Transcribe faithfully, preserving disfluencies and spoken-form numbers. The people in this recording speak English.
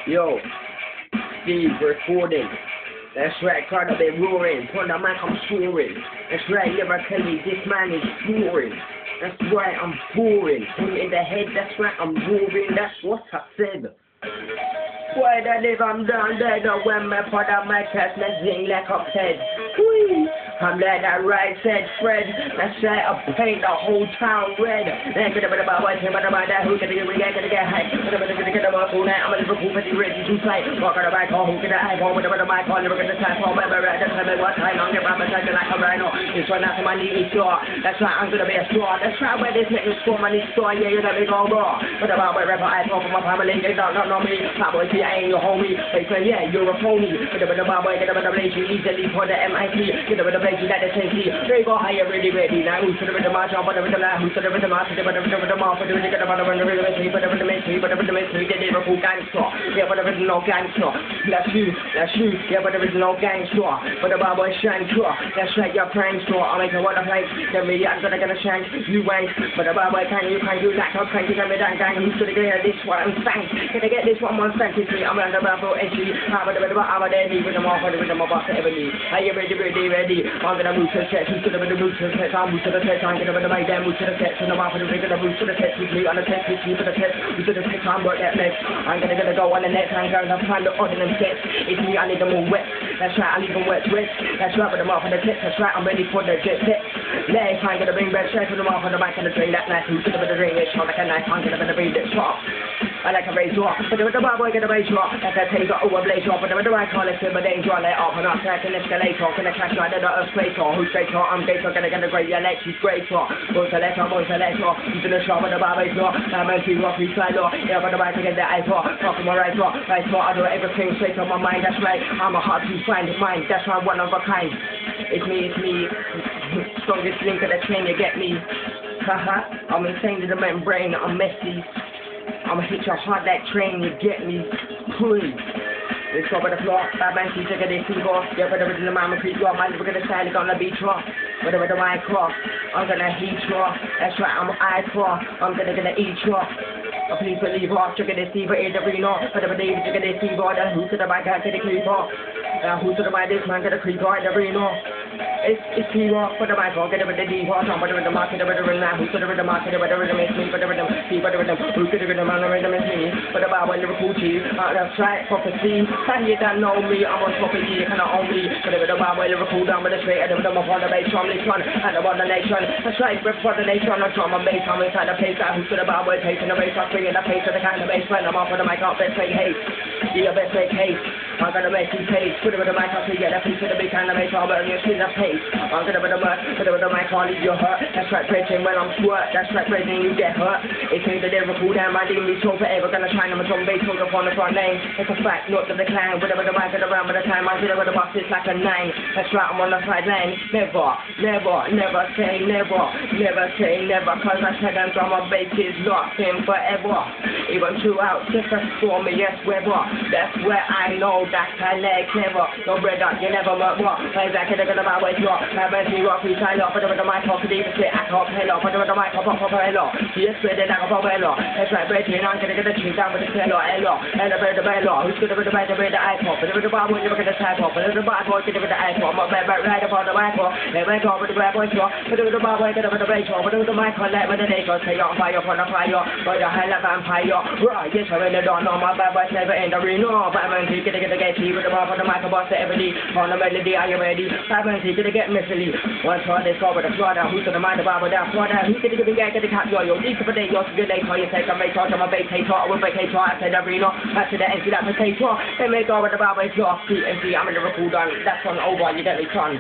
Yo, Steve recording. That's right, Carter been roaring. Put the mic, I'm soaring. That's right, lyrically, this man is soaring. That's right, I'm boring. Put me in the head, that's right, I'm roaring. That's what I said. Why that if I'm down there, don't when my put on my chest and zing like a head. Whee! I'm like that right said Fred. That's right, I paint the whole town red. Then get about about what about about that who can get get get get high. But about get get about who now I'm a Liverpool pretty ready to fight. Walk on the bike, who get the eye, with about the mic on, never get the time for my right. That's time what time I'm getting my time like a rhino. It's right now for my knee store. That's right, I'm gonna be a store. That's right, where this nigga store money store, yeah, you're gonna be go raw. But about wherever I talk for my family, they don't know me. My boy, see, I ain't your homie. They say, yeah, you're a phony. But about the boy, get about the lazy, easily for the M I T. Get about the lazy that they say. They go higher, ready, ready. Now who's the rhythm of jump, whatever the line, who's the rhythm of master, whatever the rhythm of the rhythm of the rhythm of the whatever the mystery, whatever the mystery, the Liverpool gangster. Yeah, whatever the no gangster. That's you, that's you. Yeah, whatever the no gangster. But the boy shine sure. That's right, your prank store. I'm making what I like. The media, I'm gonna get a chance. You wait. But the boy can you can you like how can you get me that gang? Who's gonna get this one? Thanks. Can I get this one more thank you? I'm under the Bible entry. I'm under the Bible. I'm under the rhythm of the rhythm of the ebony. Are you ready, ready, ready? I'm gonna move to who's to the root to the test, I'm to the test, I'm gonna the damn move to the test, and I'm off the rig of the root to the test with me on the test with you for the test, who's to the test, I'm work that next. I'm gonna gonna go on the next, I'm gonna find the ordinance test. It's me, I need them all wet. That's right, I leave them wet, wet. That's right, with them off on the test, that's right, I'm ready for the jet set. Legs, I'm gonna bring back straight with them off on the back of the drain that night, who's to the ring, it's shot like a knife, I'm gonna bring it sharp. I like a razor, but with the bar boy get a razor, that's a taser, oh, a blazer, but with the right call, it's but danger, let off and I'll track an escalator, can I catch right at the earthquake, who's straight or I'm great, gonna get a great elect, she's great, or both a letter, both a letter, he's in the shop with the bar razor, I'm a two rock, we fly low, yeah, but the right to get the eye for, talk from my right for, right for, I do everything straight on my mind, that's right, I'm a hard to find mine, that's why I'm one of a kind. It's me, it's me, strongest link of the chain, you get me. Haha, I'm insane to the membrane, I'm messy. I'ma hit your heart that train, you get me, please. Let's go by the floor, bad man, she's taking this fever. Yeah, but the mama creep, your mind, we're gonna stand on the beach rock. Whatever the mind cross, I'm gonna heat you. That's right, I'm an eye cross, I'm gonna gonna eat you. Oh, please believe off, check this fever in the arena. Whatever they check this fever, then who's to the back, I get the creeper. Now who's to the back, this man get a creeper in the arena. It's it's fever, but the mic on, get it with the D horse, I'm with the market, with the ring now, who's to the market, with the rhythm is me, but the rhythm, see, but the rhythm, who's to the rhythm, and the rhythm is me, but the Bible, Liverpool cheese, uh, that's right, prophecy, and you don't know me, I'm on prophecy, kind of only, but the Bible, Liverpool down with the straight, and the rhythm upon the base, from this one, and about the nation, that's right, rip for the nation, I'm from my base, I'm inside the place, who's to the Bible, taking the race, I'm bringing the pace of the kind of base, when I'm off of the mic, I'll best make haste, yeah, best make haste, I'm gonna make you taste, put it with the mic, I'll see, yeah, that piece of the big kind of base, I'll burn your skin, the pace. I'm gonna put the mic, put it with the mic, I'll leave you hurt. That's right, breaking when I'm squirt. That's right, breaking you get hurt. It's me the Liverpool down, my demon so forever. Gonna try and I'm a drum bass, hold up on the front name. It's a fact, not the decline. Whatever the mic, around by the time I get it with the box, it's like a nine. That's right, I'm on the sideline. Never, never, never say never. Never say never, cause I said that drum and bass is locked in forever. Even throughout, just a storm, yes, weather. That's where I know that I leg never. No bread up, you never work what. Like that, they're gonna buy way drop. I bet you rock, we tie up, but the mic off, even say I can't pay off, but the mic off, pop, pop, hello. Yes, we're the knock of a hello. That's right, breaking, I'm gonna get the cheese down with the hello, hello. And the bird, the hello. Who's gonna be the bed, the bed, the iPod, but the bar boy, you're gonna type up, but the bar boy, get with the iPod, my bad, right upon the iPod. They went off with the bad boy, but the bar boy, get over the radio, but the mic on that, but the neighbors say on fire, upon the fire, but the hell of vampire. Right, yes, I really don't know, my bad boy, never end the reno. Batman, you gonna get the gate, with the bar for the mic, boss, every on the melody, are you ready? Batman, you gonna get Missily. One shot, they saw with the Florida, who's to the mind of Bible, that Florida, who's gonna get the guy, get the cat, yo, yo, these for the day, yo, good day, call you take a make on my base, hey, talk, with my K, talk, I said, arena, back to the end, see that potato, they make all with the Bible, it's your feet, and see, I'm in the Liverpool done, that's one over, you get me, son.